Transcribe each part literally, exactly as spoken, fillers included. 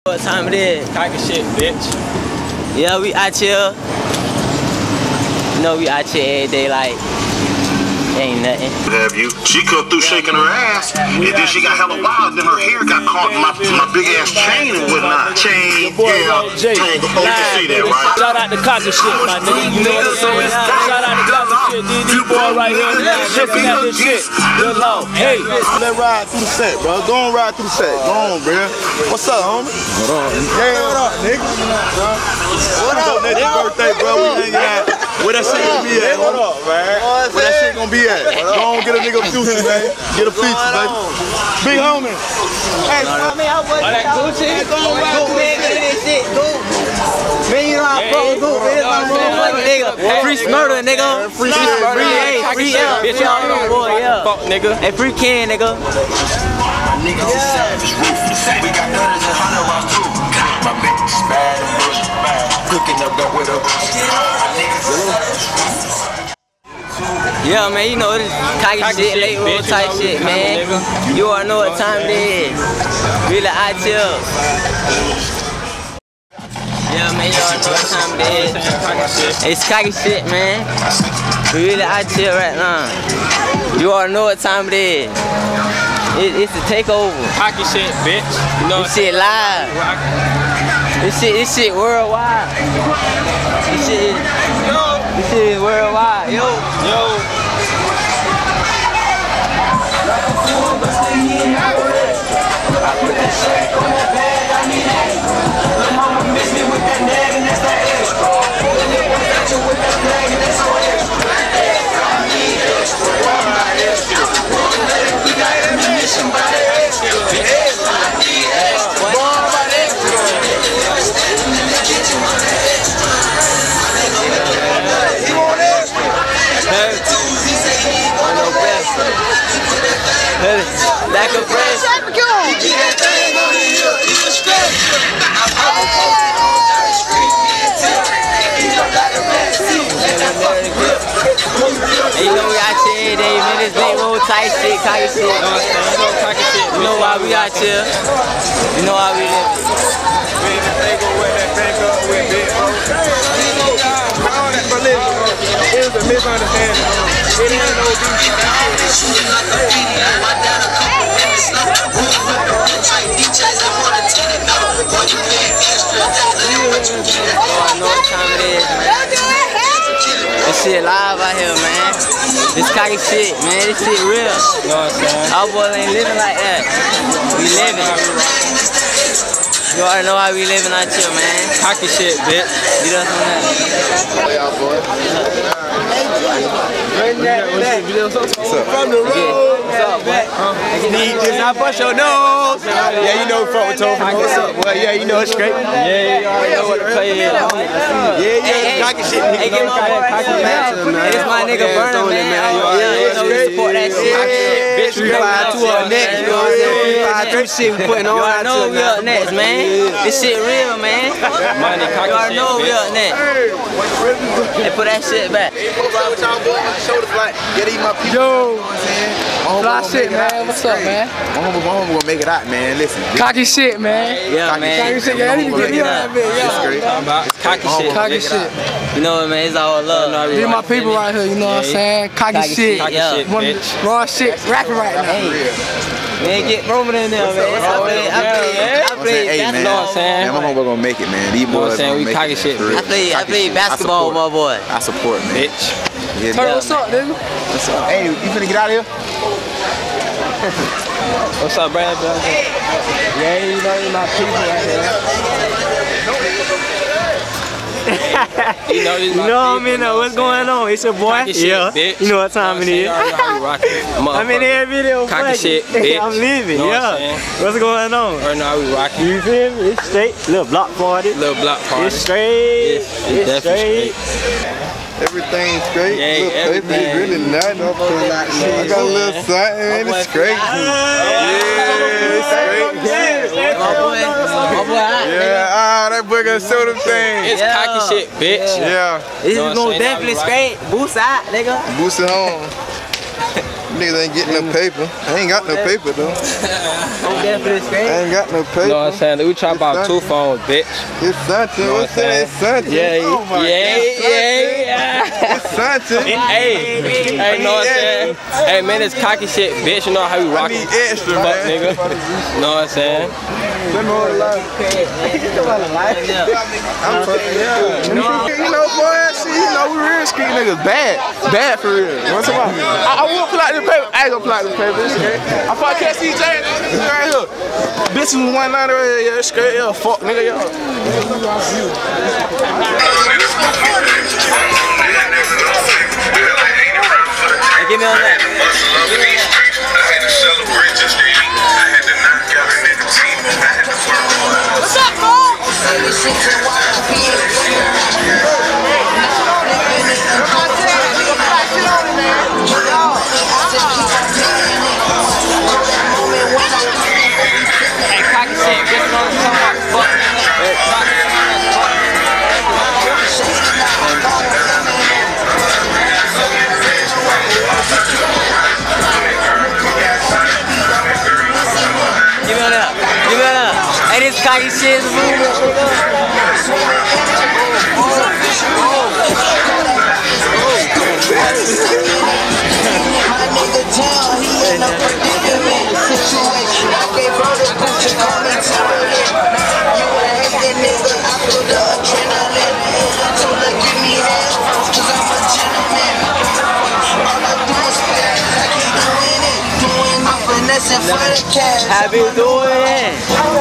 What time it is? Cocky shit, bitch. Yeah, we out here. You know, we out here every day like ain't nothing. Have you? She come through shaking her ass, and then she got hella wild, then her hair got caught in my, my big ass chain and whatnot. Chain, yeah, tangle. Oh, you can see that, right? Shout out to cocky shit, my nigga. You know what I'm saying? Shout out to cocky shit, D D boy right here. Listen at this shit. Good Lord. Hey, let's ride through the set, bro. Go on, ride through the set. Go on, bro. What's up, homie? What up? Hey, what up, nigga? What up? It's your birthday, bro. We hanging out. Where that shit gonna be at? What up, man? Where that shit gonna be at? Go on, get a nigga a future, man. Get a feature, baby. Big homie. Hey, I mean, I wasn't. That Gucci? Go, man, get this shit. Go. Man, you know how I fuck with Go, man. It's my motherfucking nigga. Free Smurder, nigga. Free Smurder. Free A. Free L. Bitch, y'all know, boy, yeah. Fuck, nigga. Hey, free Ken, nigga. Niggas is savage, ruthless. We got guns and hundred rounds too. My bitch is bad and bush bad. Cooking up that with a bush. My niggas is savage, ruthless. Yeah, man, you know this cocky shit, late road type shit, man. You already know what time it is. Really out here. Yeah, man, you already know what time it is. It's cocky shit, man. We really out here right now. You already know what time it is. It, it's a takeover. Cocky shit, bitch. You know this shit live. This shit, this shit worldwide. This shit, this shit is worldwide, yo. Yo. Like a friend. Hey, you know we out here every day, man. This late road type shit, cocky shit. You know what I'm saying? You know why we out here. You know why we live. It was a misunderstanding. It ain't no I know what time it is, man. This shit live out here, man. This cocky shit, man. This shit real. You know what I'm saying? Our boys ain't living like that. We living. You already know how we living out here, man. Cocky shit, bitch. You know what I'm saying? From the road. What's up, boy? Need this, not bust your nose. Yeah, you know we fuck with Toby. What's up, boy? Yeah, you know it's straight. Yeah, you already know what to play is. Yeah, yeah, cocky shit. Hey, get my boy right here, man. This my nigga Burner, man. Yeah, you know we support that shit. Bitch, we five two up next. You know what I'm saying? We five three shit we putting on. You already know we up next, man. This shit real, man. Money, cocky You already shit, know we up next. Hey, put that shit back. Yo, fly shit, man. What's up, man? My homie, my homie gonna make it out, man. Listen. Cocky shit, man. Yeah, man. Cocky shit, yeah. I need to get you out, man. Yeah. Cocky shit. Cocky shit. You know what, man? It's all love. These my people right here, you know what I'm saying? Cocky shit. Yeah. Raw shit, rapping right now. Man, get Roman in there, man. I play, I play, I play basketball. Man, my homie gonna make it, man. These boys gonna make cocky it. shit. I play, I play basketball with my boy. I support, man. Bitch. Yeah, Turn, what's up, nigga? what's up? Hey, you finna get out of here? What's up, Brad? Yeah, you know my people right here. You know, you know what I mean? What's going on? It's your boy. Cocky shit, Yeah. bitch. You know what time it is. I'm in every video. Cocky shit, bitch. I'm leaving. Know Yeah. what I'm What's going on? Right now we rocking. You feel me? It's straight. Little block party. Little block party. It's straight. It's, it's, it's definitely straight. straight. Everything's straight. Yeah, Look, everything. It's really nothing. I got a little something, man. It's straight. Yeah, it's straight. My boy. My boy. Yeah, ah, that boy gonna show them things. It's Yeah. cocky shit, bitch. Yeah. This Know is what I'm most saying? definitely Now we straight. Boost out, nigga. Boost it home. niggas ain't getting no paper. I ain't got no paper though. I'm there for this game. I ain't got no paper. You know what I'm saying? We try about two phones, bitch. It's something. You know What's that? It's something. Yeah, oh my yeah, God. yeah. It's something. Hey, hey, know what I'm saying? Hey, man, it's cocky shit, bitch. You know how we rock it. I need extra, Fuck, man. nigga. Know what I'm saying? Let me hold it live. I'm fucking, yeah. You know, boy, see, you know, we real street niggas. Bad. Bad for real. What's about? I, I won't pull out the paper. I ain't gonna pull out the paper. It's straight. I fuck catch C J. It's right here. Bitch was one ninety right here. Yeah, straight. Yeah, fuck, nigga, yo. Hey, give me on that. What's up, bro? Hey, cocky shit, bitch, on the top. Fuck. Give me on that. Give me on that. Hey, this cocky shit is how you doing?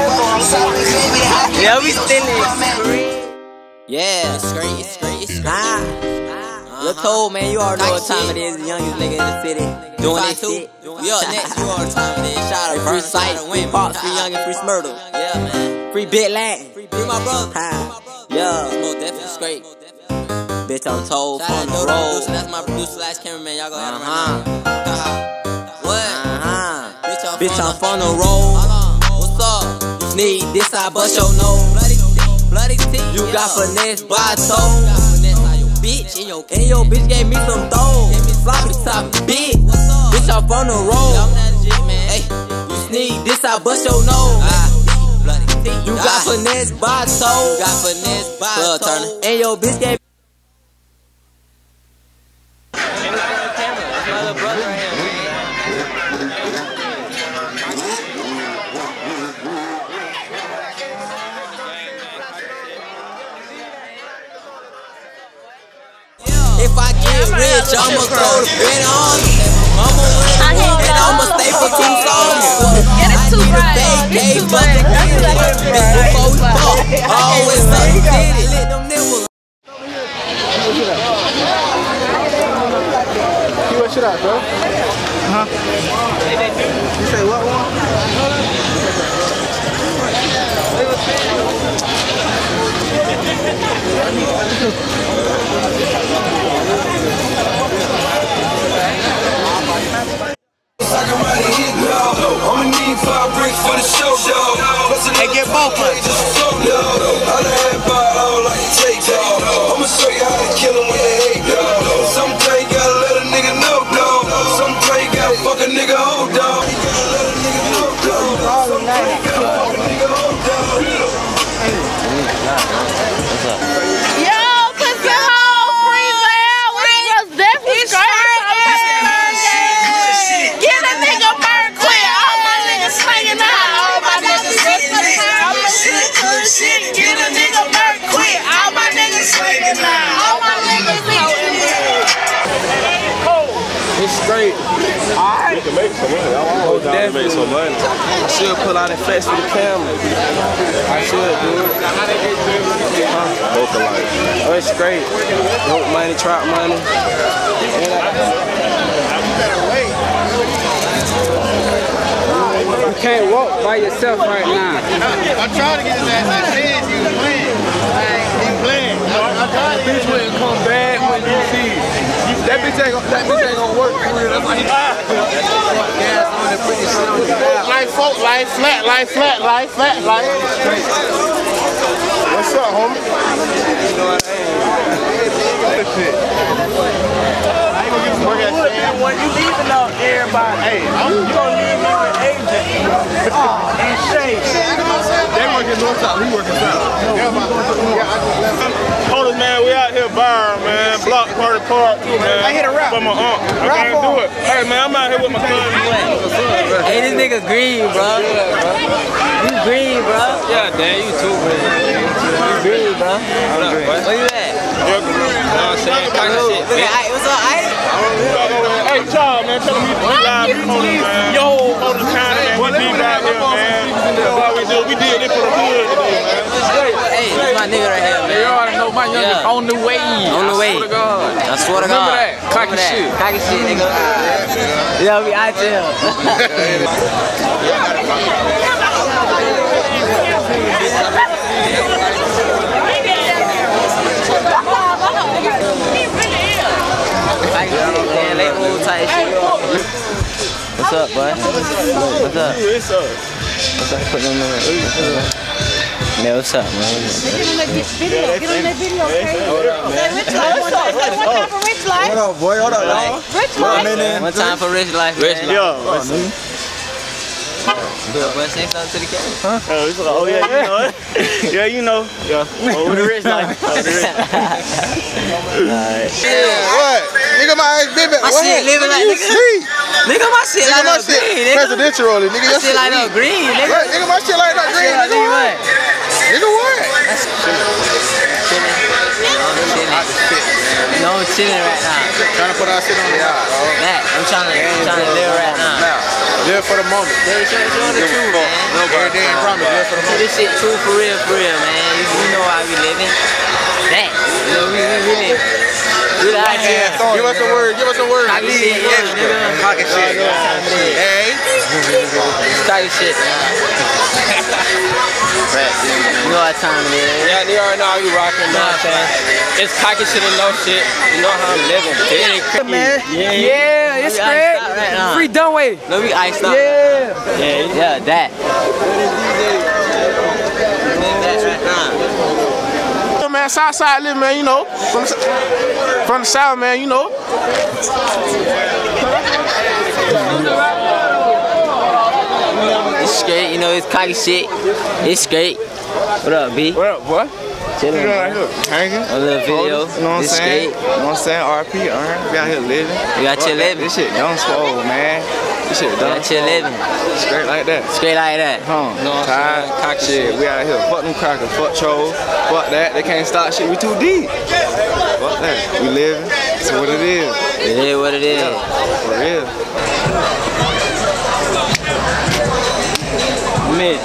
Yeah, we still in. Yeah, it's great, it's great, it's great. Nah. Look cold, man, you already know what time it is. The youngest nigga in the city. Doing this shit. We up next, you know what time it is. Shout out, free sight, free box, free youngin', free smurder. Yeah, man. Free bit Latin. Free my brother. Yeah. It's most definitely straight. Bitch, I'm told from the road. That's my producer slash cameraman. Y'all go ahead and run now. What? Uh-huh. Bitch, I'm from the road. What's up? Need this, I bust your nose. Bloody teeth. You got finesse by toe. Bitch, and your, and your bitch gave me some throw. Floppy top, bitch. Bitch, I'm from the road. Hey, you sneak this, I bust your nose. You got finesse by toe. You got finesse by toe. And your bitch gave me. If I get rich, I'ma throw the bread on you. I'ma win and I'ma stay for two songs. Get it too bright. It's too bright. Before we fuck, always something did it. Let them nibble. You what shit out, bro? Uh-huh. You say what one? I'ma need five bricks for the show, dog. Hey, get both of them. I'ma show you how to kill them when they hate, dog. Some play gotta let a nigga know, dog. Some play gotta fuck a nigga hold, dog. Yo, cause your whole free there, we was definitely straight. Get a nigga burn quick. All my niggas slanging out. All my niggas shit. Get a nigga burn quick. All my niggas slanging out. All my niggas It's straight. We can make some money. I want to make some money. I should pull out and flex for the camera. I should, dude. Both alike. Oh, it's straight. Dope money, trap money. And I, you can't walk by yourself right now. I'm trying to get his ass that said he was playing. He playing. I'm trying to Bitch wouldn't come back when you see that bitch ain't gonna, that bitch ain't gonna work for real. That's why he gas on it, put this shit on the back. life, folk, life, flat, life, flat, life, flat, life. What's up, homie? You know what I mean? Shit. I ain't gonna get some work at boy, you leaving out everybody. Hey, you gonna leave me with agent and Shay. They working north south, we working south. Hold us, man, we out here bar, man. BlockParty part two, man. I hit a rap. For my aunt. I can't do it. Hey, man, I'm out here with my cousin. Hey, this nigga green, bro. You green, bro. Yeah, damn, you too, man. You green, bro. Where you at? You know what I'm saying? Kind of shit, Look at Ike. What's up, Ike? Hey, Charles, man, tell me we live, we hold it, man. Yo, hold the county, man. We deep out here, man. That's why we do. We did it for the hood today, man. Hey, this my nigga right here, man. You already know my youngest Yeah. on the way. On the way. I swear to God. I swear to God. Remember that. Cocky Remember that. shit. Cocky shit, nigga. Yeah, we out there. Man, late old type shit. What's up, boy? What's up? What's up? What's up? Put them in there. Man, what's up, man? Get on that video, get on that video, okay? Rich life, one time for rich life. Hold up, boy, hold up, y'all. Rich life. One time for rich life, Rich man. Yo. Boy, say something to the camera. Oh, it's like, oh yeah, you know it. Yeah, you know. Yeah. Over the rich life. Over the rich. Alright. What? Nigga, my ass been back. My What shit happened? living like You nigga. sleep. Nigga, my shit Nigga, light my up shit green, nigga. presidential rolling. Nigga, My your shit light up green, nigga. Right, nigga, my shit light up green. Shit, I Nigga, think what? what? Nigga, what? No, I'm chilling right now. Trying to put our shit on the yard, dog. That, I'm trying to, I'm trying to live right now. Live for the moment. They show, show the truth, man. Every day ain't promise. Live for the moment. This shit true for real, for real, man. You, you know how we living. That, you know, we, we really, we the idea. Give us a word. Give us a word. Cocky shit, yeah, nigga. Cocky shit. Hey. Cocky shit, man. You know what time it is. Yeah, you already know how you rocking, man. It's cocky shit and no shit. You know how I'm living. Man. Yeah, Yeah, it's great. right Free Dunway. No, we iced out. Yeah. Yeah, yeah, that. That right now. Yeah, man, Southside living, man, you know. From the, from the South, man, you know. It's straight, you know, it's cocky shit. It's straight. What up, B? What up, boy? Chilling, You man. out here hanging. A little video. You know what I'm It's saying? straight. You know what I'm saying? R P, earn. We out here living. We out here Fuck that. living. This shit done swole, man. This shit We done out here living. Straight like that. Straight like that. Huh? No, I'm Tired. saying? Cocky Shit, we out here. Fuck them crackers. Fuck trolls. Fuck that. They can't stop shit. We too deep. Fuck that. We living. That's what it is. It is what it is. For real. Mid.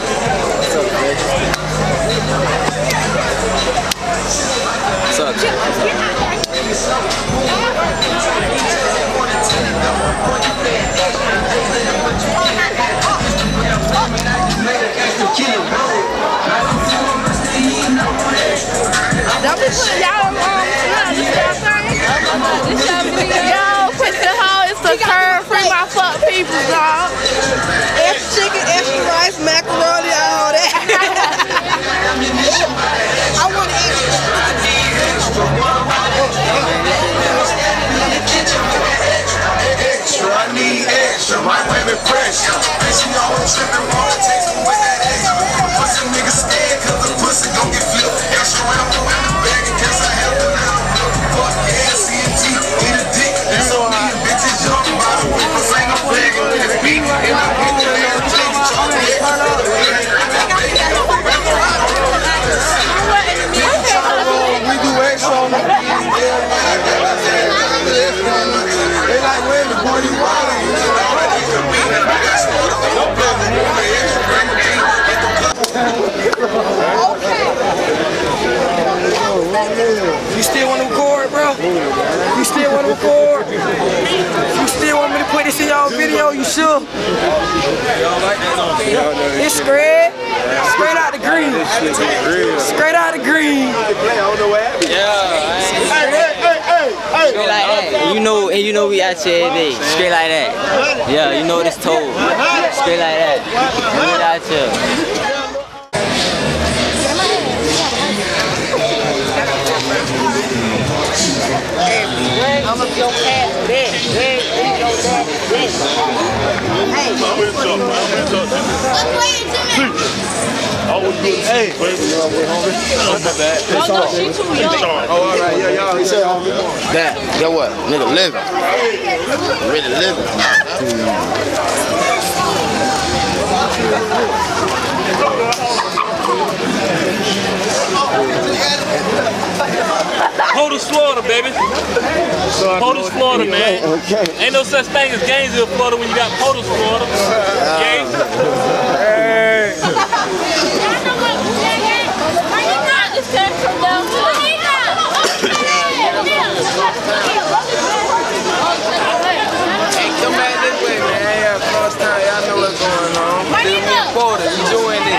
What's up? Don't be putting y'all on this y'all thing. This y'all video. Yo, Pussy Hole is the term free my fuck people, dog. Extra chicken, extra rice, macaroni, all that. I want to eat Extra, I need extra. My women pressure. And she always tripping, wanna take some with that extra. Pussy niggas scared, cause the pussy gon' get flipped. Extra round for in the bag, and guess I have to now. Fuck yeah, C and T, eat a dick. That's on me, bitches jump by the whip. Sing a flag on this beat. And I get the air, change the chunk. We do extra on the they like, wait, the party You still want to record, bro? You still want to record? You still want me to put this in y'all video? You sure? It's straight. Straight out the green. Straight out the green. Yeah. Straight like that. You know, and you know we out here every day. Straight like that. Yeah, you know what it's told. Straight like that. We out here. I'm gonna be on past that. Hey. Oh, all right, yeah, y'all. He said, that, get what? Nigga living. Really living. Potus, Florida, baby. Potus, Florida, man. Okay. Ain't no such thing as Gainesville, Florida when you got Potus, Florida. Gang. Hey. Hey, come back this way, man. Yeah, first time, y'all know what's going on. This is Florida. You doing this?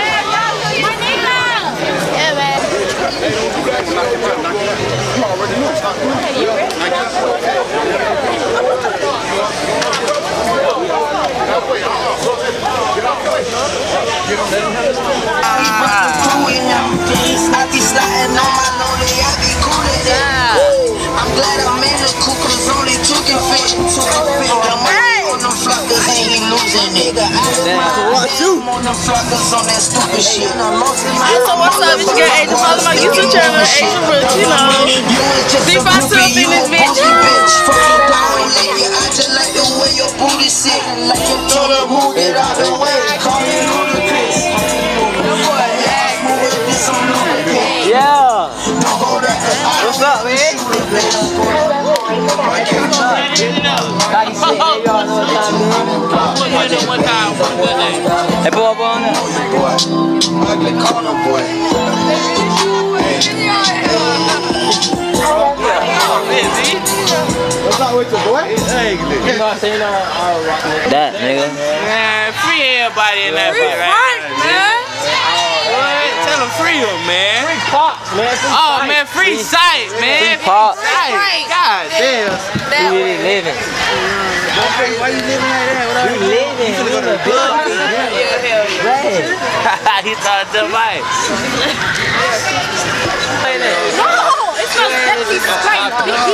I be sliding on my lonely, I be cool with that. I'm glad I'm in the cool, cause only two can fit. Two can fit. I'm on them flockers, ain't losing it. I'm on them flockers on that stupid shit. Hey, so what's up? It's your girl Asian. Follow my YouTube channel, Asian Roots, you know. three five two up in this bitch. I just like the way your booty sit. Like you told her, move it out the way. Call it ludicrous. Yeah. What's up, man? Hey, boy, boy, on there. Ugly corner boy. what's up with your boy? Hey, that, nigga. Man, free everybody in that Free bit, right? Frank, man. Tell them free them, man. Free pops, man. Free Oh, sight. man, free sight, man. Free pops. Sight. God damn. We really living. Why you living like that? What We living. We in the club. Yeah, hell yeah. He thought the mic. No, it's not definitely straight.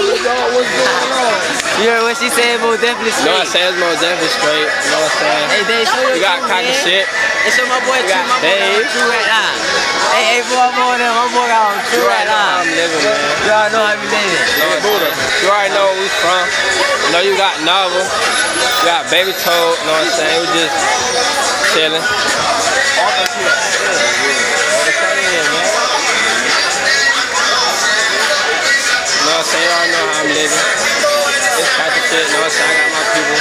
You heard what she said, Mo definitely straight. You know what I'm saying? It's more definitely straight. You know what I'm saying? Hey, Dave, show your You got true, cocky man. shit. Hey, show my boy You true. got My boy got Dave. on true right now. Hey, hey, boy, I'm on there. My boy got on true right now. I'm living, man. You already know how we living. You know what I'm saying? You already know where we from. You know you got Novel. You got Baby Toad. You know what I'm saying? We just chilling. You know what I'm saying? You already know how I'm living. This type of shit. You know what I'm saying? I got my people.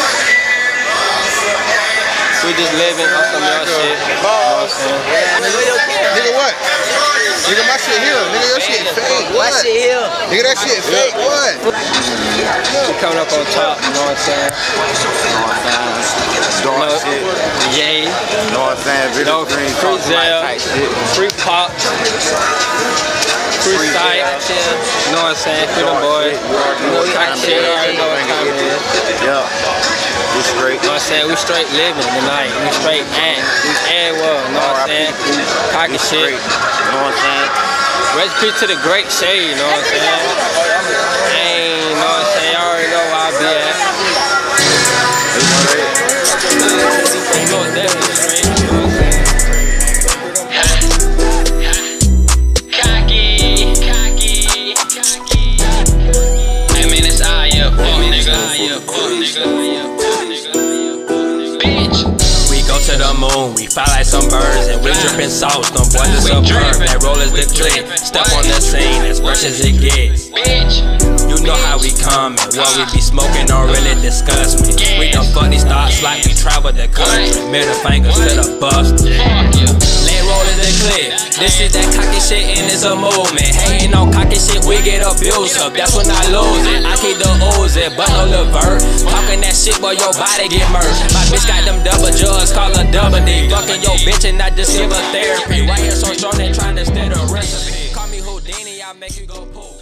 We just living on some y'all shit. You know what I'm saying? Nigga, what? Nigga, my shit here. Nigga, your shit fake. What? My shit here. Nigga, that shit fake. What? We coming up on top, you know what I'm saying? Dark shit. Yay. You know what I'm saying? Video No, green, free cross light Zell, type shit. free pop, free sight, you know what I'm saying? Free the boy, you know type shit, you already know what time it is. Yeah. We straight. You know what I'm saying? We straight living tonight. We straight act. We air well, you know what I'm saying? Cocky shit. You know what I'm saying? Rest in peace to the great shade, you know what I'm saying? Hey, you know what I'm saying? Y'all already know where I be at. You know it's definitely straight, you know what I'm saying? Cocky, cocky, cocky. I mean, it's I up, oh nigga, I up, oh nigga. Bitch. We go to the moon, we fly like some birds, and we drippin' sauce, them boys is superb. That roll is the clip, step on the scene, as fresh as it gets. Bitch. You know how we come and what we be smoking don't really disgust me. We done fuck these thoughts like we travel the country. Middle fingers to the bust. Let roll is the clip. This is that cocky shit and it's a movement. Hating on cocky shit, we get abused up. That's when I lose it. I keep the Uzi, but no Levert. Talking that shit, but your body get merged. My bitch got them double jugs, call her double D. Fucking your bitch and I just give her therapy. Right here so strong they trying to steal the recipe. Call me Houdini, I make you go poof.